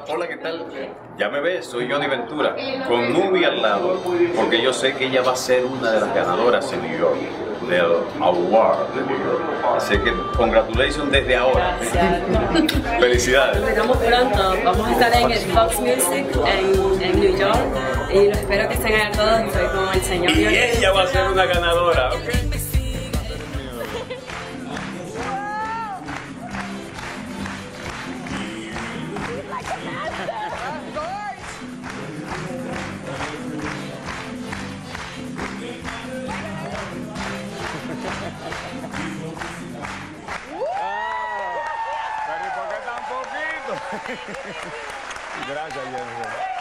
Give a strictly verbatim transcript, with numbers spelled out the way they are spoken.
Hola, ¿qué tal? Ya me ves, soy Johnny Ventura, con Nubi al lado, porque yo sé que ella va a ser una de las ganadoras en New York, del Award de New York. Así que, congratulations desde ahora. Gracias. Felicidades. Nos vemos pronto. Vamos a estar en el Fox Music en, en New York y los espero que estén allá todos. Estoy con el señor. Y ella va a ser una ganadora, ¿ok? Pero ¿y por qué tan poquito? Gracias, Jennifer.